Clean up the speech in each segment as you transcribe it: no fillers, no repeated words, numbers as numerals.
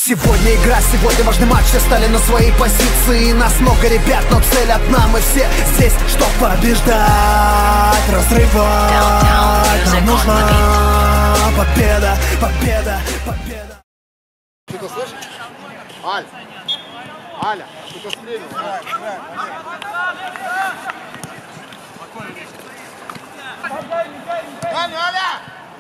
Сегодня игра, сегодня важный матч, все стали на свои позиции. Нас много ребят, но цель одна, мы все здесь, чтоб побеждать, разрывать. Нам нужна победа, победа, победа. Ты-то слышишь? Аля, Аля, ты-то стрельнул. Аля, Аля!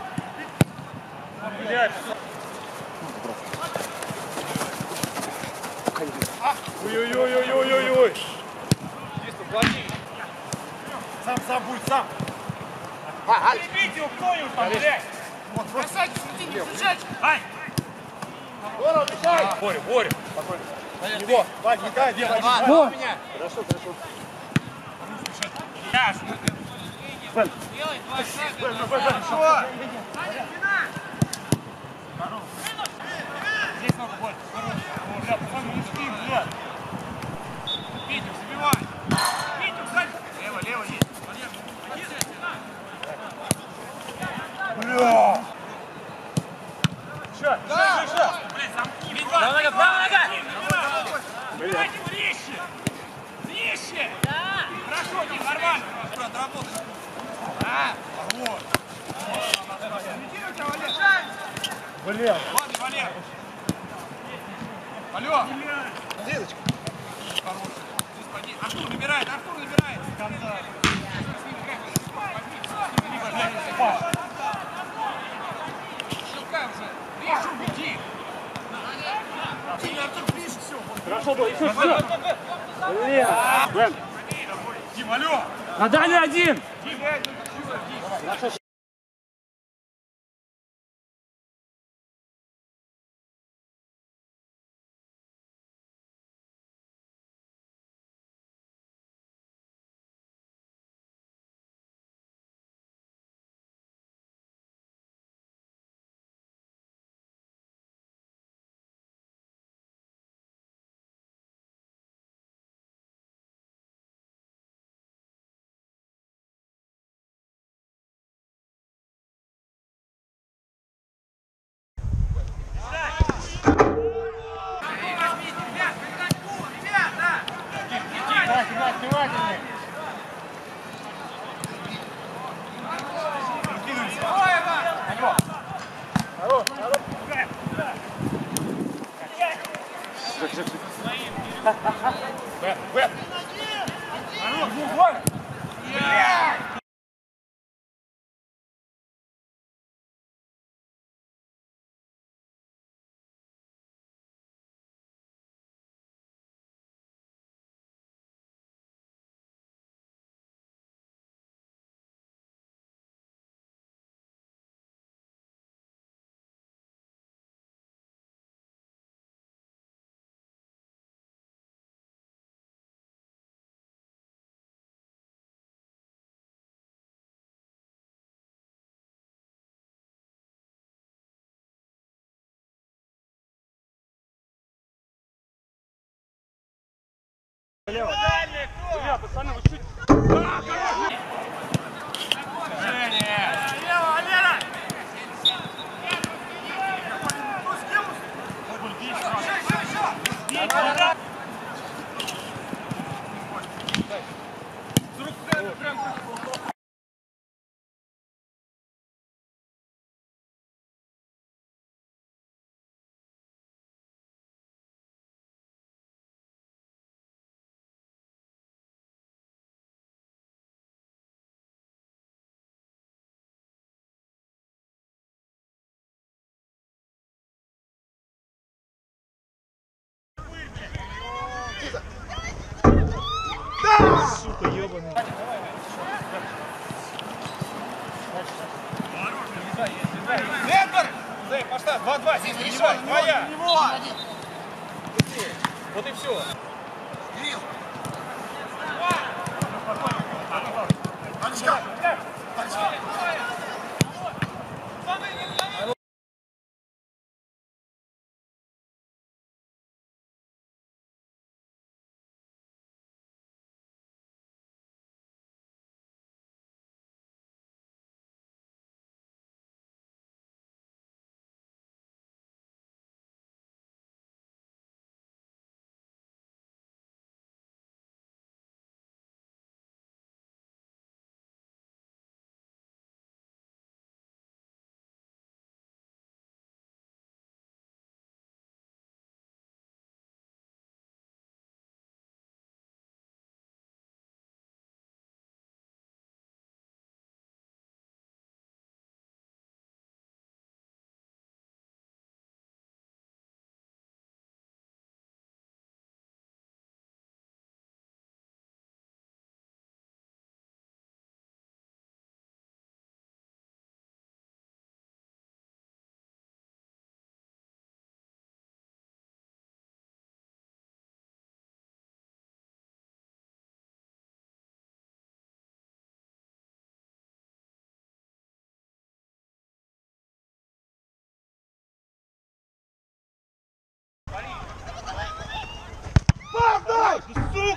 Ой-ой-ой-ой-ой-ой-ой! Здесь поплати. Сам будет, сам. Аль! Бейте его кто-нибудь там, блядь! Вот, бросайте, смотри, не держать! Ай! Здорово, мешай! Боря, Боря! Спокойно. Его! Вань, не дай, делай! Вот. Хорошо, хорошо. Яш! Делай, хорошо! Здесь много, Боря. О, бля, пацаны, не спим, бля. Витя, забивай! Витя, кстати! Лево, лево есть. Бля! Ша, ша! Блядь, замкни! Права нога! Блядь, резче! Резче! Да! Хорошо, Дим, нормально! Отработай! А, вот! Бля! Ладно, Валер! Алло! Деточка. Хороший. Здесь поди. Артур набирает! Артур набирает! Щелкай уже! Режь, убеги! Артур, ближе, все! Хорошо было, еще все. Блин. Дим, алло! На дальний один. Дим, Внимательнее. Бэт! Бля, пацаны, вы чуть... Сука, ебаный. Центр! Зэй, пошла, 2-2, здесь принимай, твоя! Вот и все. Кирилл!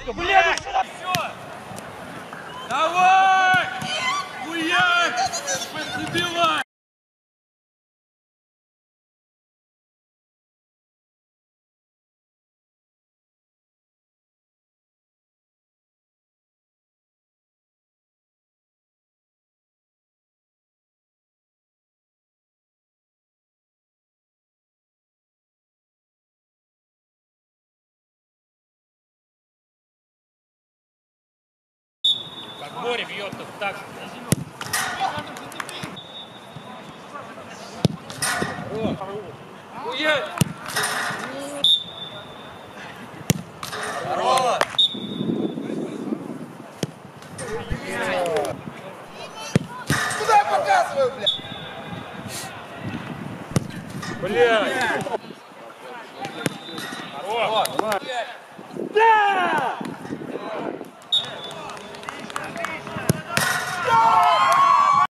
Блядь! Все! Давай! Хуяк! Забивай! Как море бьет, так же. Хуяк! Здорово! Куда я показываю, блядь? Блядь! Вот. Да!